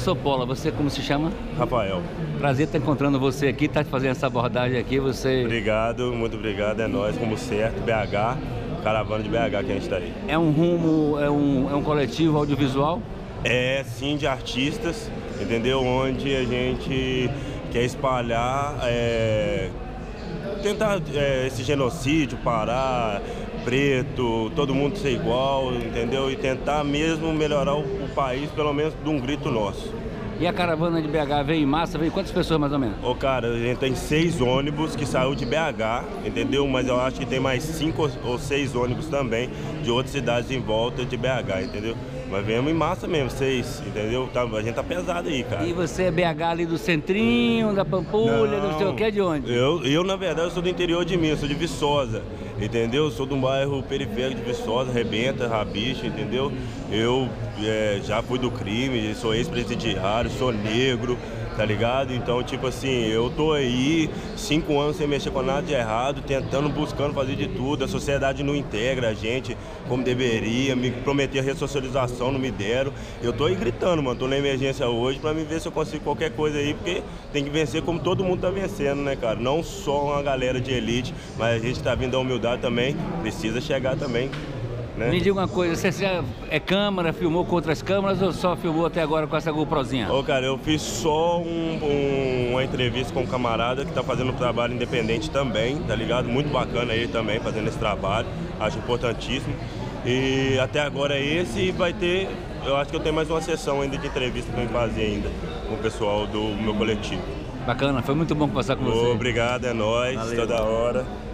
Marcos Polo, você como se chama? Rafael. Prazer estar encontrando você aqui, tá fazendo essa abordagem aqui, você... Obrigado, muito obrigado, é nóis, como certo, BH, caravana de BH que a gente está aí. É um rumo, é um coletivo audiovisual? É, sim, de artistas, entendeu? Onde a gente quer espalhar, tentar esse genocídio, parar, preto, todo mundo ser igual, entendeu? E tentar mesmo melhorar o país, pelo menos de um grito nosso. E a caravana de BH veio em massa, veio quantas pessoas mais ou menos? Ô, cara, a gente tem 6 ônibus que saiu de BH, entendeu? Mas eu acho que tem mais 5 ou 6 ônibus também de outras cidades em volta de BH, entendeu? Mas viemos em massa mesmo, 6, entendeu? A gente tá pesado aí, cara. E você é BH ali do centrinho, da Pampulha, não sei o que, de onde? Eu, na verdade, eu sou do interior de Minas, sou de Viçosa, entendeu? Sou de um bairro periférico de Viçosa, Rebenta, Rabicho, entendeu? Eu já fui do crime, sou ex-presidiário, sou negro, tá ligado? Então, tipo assim, eu tô aí 5 anos sem mexer com nada de errado, tentando, buscando fazer de tudo. A sociedade não integra a gente como deveria, me prometer ressocialização, não me deram. Eu tô aí gritando, mano, tô na emergência hoje pra me ver se eu consigo qualquer coisa aí, porque tem que vencer como todo mundo tá vencendo, né, cara? Não só uma galera de elite, mas a gente tá vindo da humildade também, precisa chegar também. Né? Me diga uma coisa, você já é câmera, filmou com outras câmeras ou só filmou até agora com essa GoProzinha? Ô, cara, eu fiz só uma entrevista com um camarada que tá fazendo um trabalho independente também, tá ligado? Muito bacana ele também fazendo esse trabalho, acho importantíssimo. E até agora é esse e vai ter, eu acho que eu tenho mais uma sessão ainda de entrevista pra me fazer ainda com o pessoal do meu coletivo. Bacana, foi muito bom conversar com você. Obrigado, é nóis, toda hora.